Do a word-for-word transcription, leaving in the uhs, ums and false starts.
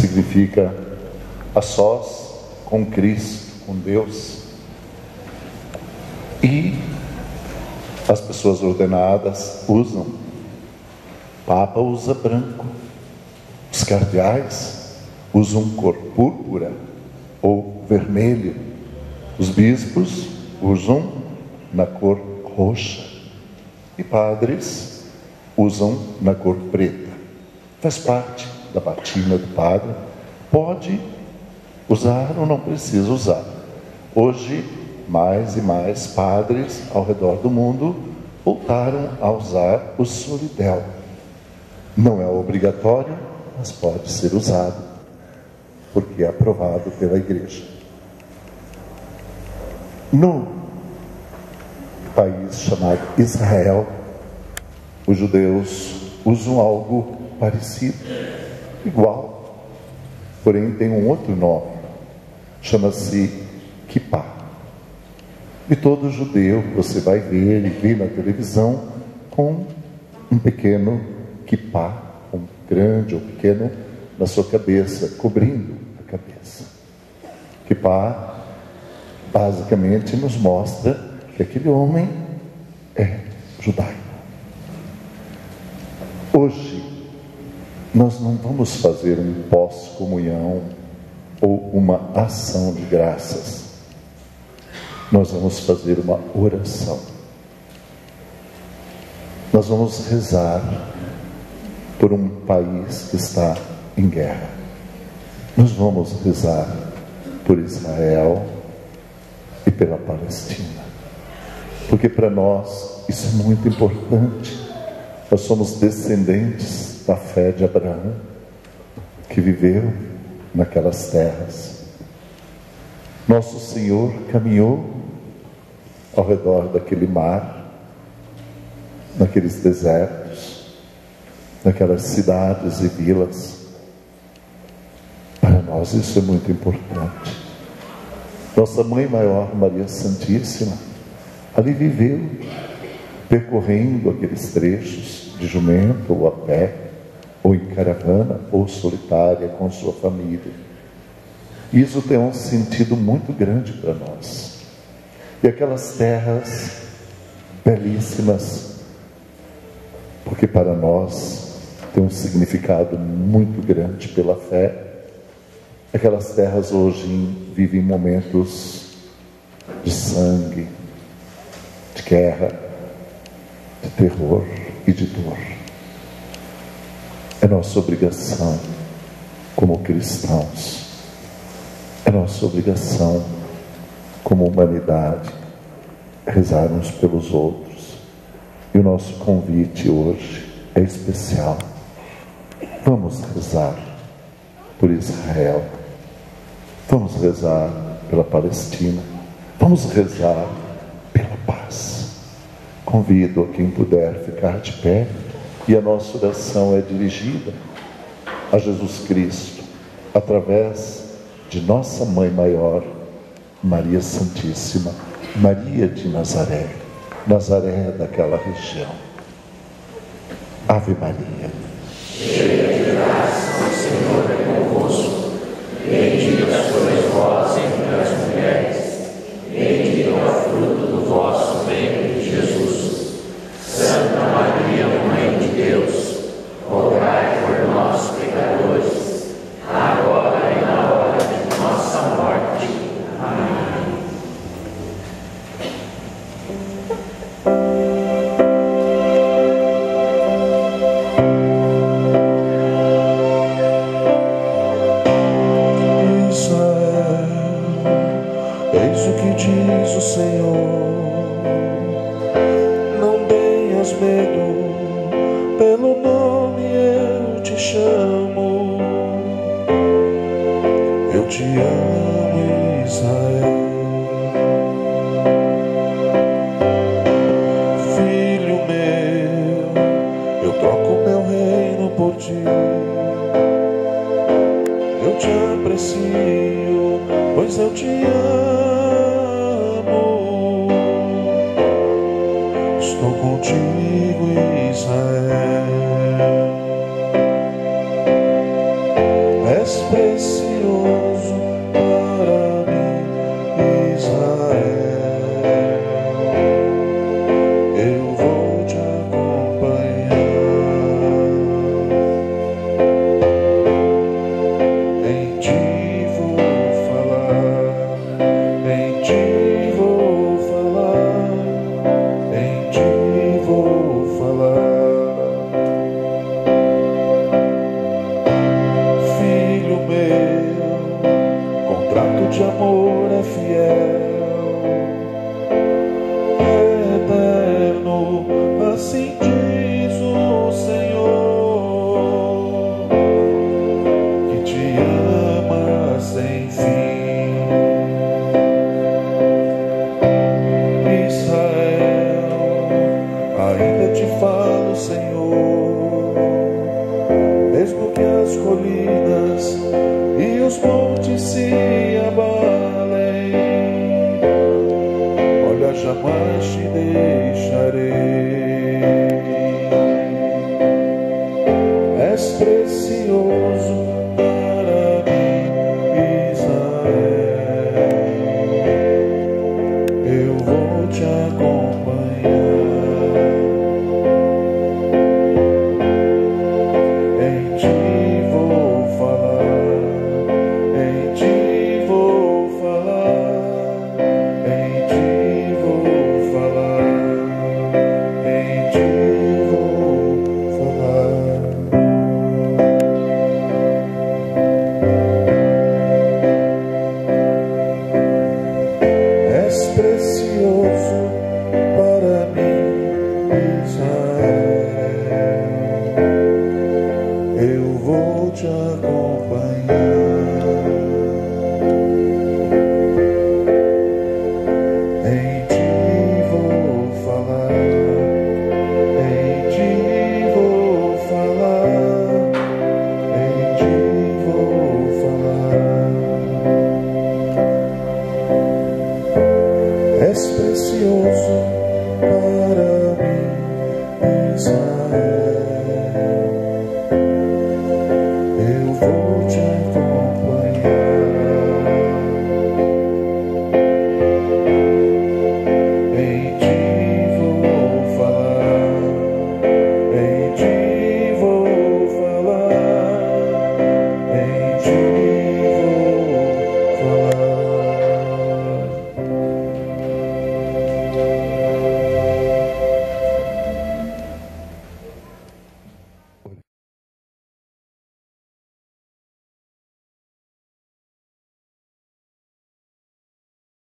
significa a sós com Cristo, com Deus. E as pessoas ordenadas usam, o Papa usa branco, os cardeais usam cor púrpura ou vermelho, os bispos usam na cor roxa e padres usam na cor preta. Faz parte da batina do padre, pode usar ou não precisa usar. Hoje, mais e mais padres ao redor do mundo voltaram a usar o solidel. Não é obrigatório, mas pode ser usado, porque é aprovado pela Igreja. No país chamado Israel, os judeus usam algo parecido, igual, porém tem um outro nome, chama-se kippá. E todo judeu que você vai ver e vê na televisão com um pequeno kippá, um grande ou pequeno, na sua cabeça, cobrindo a cabeça. Kippá basicamente nos mostra que aquele homem é judaico. Hoje, nós não vamos fazer um pós-comunhão ou uma ação de graças. Nós vamos fazer uma oração. Nós vamos rezar por um país que está em guerra. Nós vamos rezar por Israel e pela Palestina. Porque para nós isso é muito importante. Nós somos descendentes da fé de Abraão, que viveu naquelas terras. Nosso Senhor caminhou ao redor daquele mar, naqueles desertos, naquelas cidades e vilas. Para nós isso é muito importante. Nossa Mãe Maior, Maria Santíssima, ali viveu, percorrendo aqueles trechos de jumento ou a pé, ou em caravana, ou solitária com sua família. Isso tem um sentido muito grande para nós. E aquelas terras belíssimas, porque para nós tem um significado muito grande pela fé. Aquelas terras hoje vivem momentos de sangue, de guerra, de terror e de dor. É nossa obrigação como cristãos, é nossa obrigação como humanidade rezar uns pelos outros. E o nosso convite hoje é especial. Vamos rezar por Israel, vamos rezar pela Palestina, vamos rezar pela paz. Convido a quem puder ficar de pé, e a nossa oração é dirigida a Jesus Cristo, através de nossa Mãe Maior, Maria Santíssima, Maria de Nazaré, Nazaré daquela região. Ave Maria. Cheia de graça, o Senhor é convosco. Bendita sois vós entre as mulheres, bendito é o fruto do vosso ventre, Jesus. Santa Maria, Mãe de Deus, rogai por nós, pecadores, agora e na hora de nossa morte. Amém. Eis o que diz o Senhor: não tenhas medo, pelo nome eu te chamo. Eu te amo, Israel. Filho meu, eu troco meu reino por ti. Eu te aprecio, pois eu te amo. Estou contigo, Israel. És ainda te falo, Senhor, mesmo que as colinas e os montes se abalem, olha, jamais te deixarei. És precioso